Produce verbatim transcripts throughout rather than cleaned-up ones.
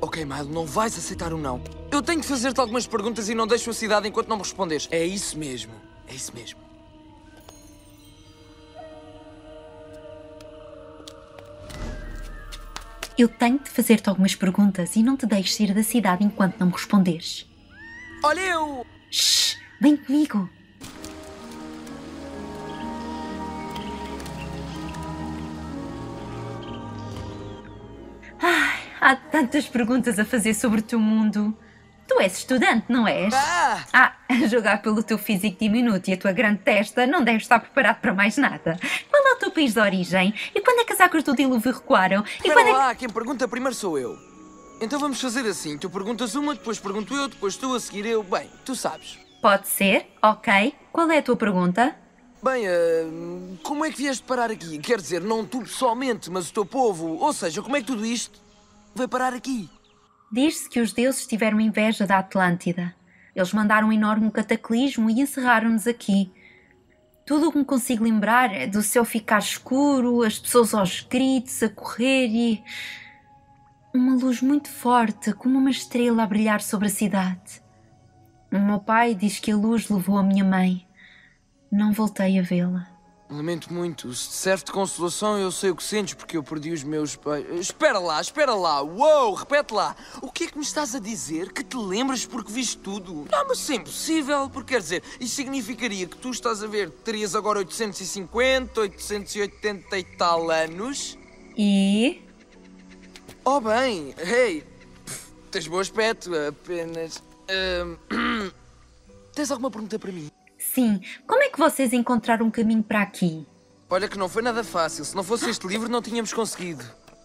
Ok, Milo, não vais aceitar o não. Eu tenho de fazer-te algumas perguntas e não deixo a cidade enquanto não me responderes. É isso mesmo. É isso mesmo. Eu tenho de fazer-te algumas perguntas e não te deixes ir da cidade enquanto não me responderes. Olha eu... Shhh, vem comigo. Ai, há tantas perguntas a fazer sobre o teu mundo. Tu és estudante, não és? Ah! Ah, a jogar pelo teu físico diminuto e a tua grande testa, não deves estar preparado para mais nada. Qual é o teu país de origem? E quando é que as águas do dilúvio recuaram? E Espera quando é que... lá, quem pergunta primeiro sou eu. Então vamos fazer assim. Tu perguntas uma, depois pergunto eu, depois tu, a seguir eu. Bem, tu sabes. Pode ser, ok. Qual é a tua pergunta? Bem, uh, como é que vieste parar aqui? Quer dizer, não tu pessoalmente, mas o teu povo. Ou seja, como é que tudo isto veio parar aqui? Diz-se que os deuses tiveram inveja da Atlântida. Eles mandaram um enorme cataclismo e encerraram-nos aqui. Tudo o que me consigo lembrar é do céu ficar escuro, as pessoas aos gritos, a correr e... uma luz muito forte, como uma estrela a brilhar sobre a cidade. O meu pai diz que a luz levou a minha mãe. Não voltei a vê-la. Lamento muito. Se te serve de consolação, eu sei o que sentes, porque eu perdi os meus pais. Espera lá, espera lá. Uou, repete lá. O que é que me estás a dizer? Que te lembras porque viste tudo? Não, mas isso é impossível, porque quer dizer, isso significaria que tu estás a ver, terias agora oitocentos e cinquenta, oitocentos e oitenta e tal anos? E... Oh bem, hey, pff, tens bom aspecto, apenas... ahm, tens alguma pergunta para mim? sim, como é que vocês encontraram um caminho para aqui? Olha que não foi nada fácil. Se não fosse este livro, não tínhamos conseguido.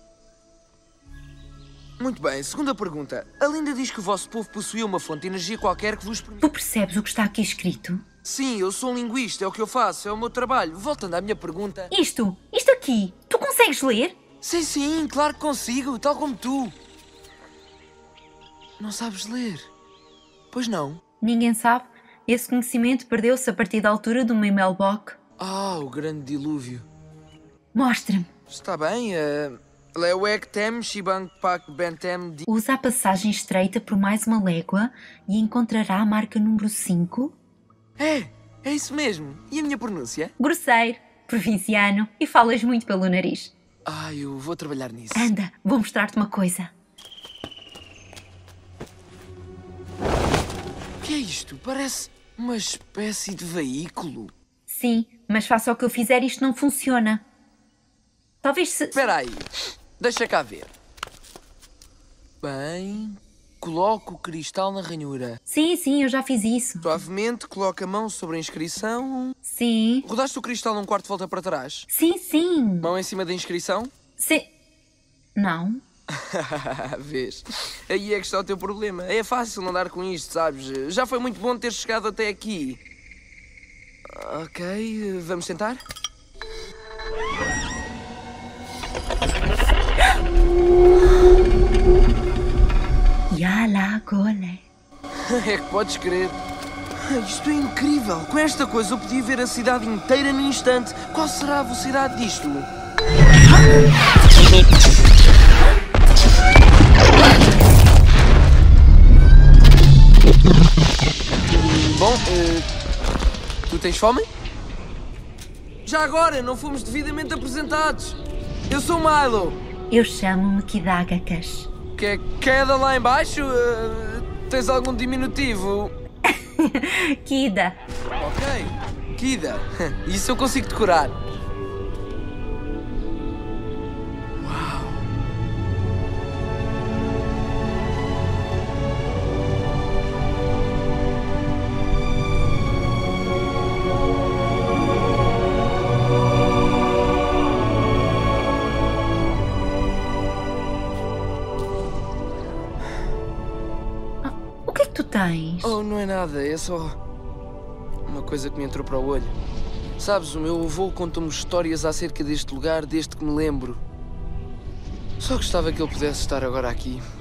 Muito bem, segunda pergunta. A lenda diz que o vosso povo possuía uma fonte de energia qualquer que vos permite... Tu percebes o que está aqui escrito? Sim, eu sou um linguista, é o que eu faço, é o meu trabalho. Voltando à minha pergunta... Isto, isto aqui, tu consegues ler? Sim, sim, claro que consigo, tal como tu. Não sabes ler? Pois não. Ninguém sabe. Esse conhecimento perdeu-se a partir da altura do Mimelbok. Ah, o grande dilúvio. Mostra-me. Está bem, uh... Lewek Tem Shibang Pak Bentem... Di... Usa a passagem estreita por mais uma légua e encontrará a marca número cinco. É, é isso mesmo. E a minha pronúncia? Grosseiro, provinciano e falas muito pelo nariz. Ah, eu vou trabalhar nisso. Anda, vou mostrar-te uma coisa. O que é isto? Parece uma espécie de veículo. Sim, mas faça o que eu fizer, isto não funciona. Talvez se... Espera aí. Deixa cá ver. Bem... Coloco o cristal na ranhura. Sim, sim, eu já fiz isso. Suavemente, coloca a mão sobre a inscrição. Sim. Rodaste o cristal um quarto de volta para trás. Sim, sim. Mão em cima da inscrição. Sim. Não. Vês? Aí é que está o teu problema. É fácil andar com isto, sabes? Já foi muito bom ter chegado até aqui. Ok, vamos tentar? Yala gole. É que podes crer. Isto é incrível. Com esta coisa eu podia ver a cidade inteira num instante. Qual será a velocidade disto? Bom, uh, tu tens fome? Já agora, não fomos devidamente apresentados. Eu sou o Milo. Eu chamo-me Kidagakas. Que é queda lá em baixo? Uh, tens algum diminutivo? Kida. Ok, Kida. Isso eu consigo decorar. Uau. O que é que tu tens? Oh, não é nada, é só uma coisa que me entrou para o olho. Sabes, o meu avô contou-me histórias acerca deste lugar desde que me lembro. Só gostava que ele pudesse estar agora aqui.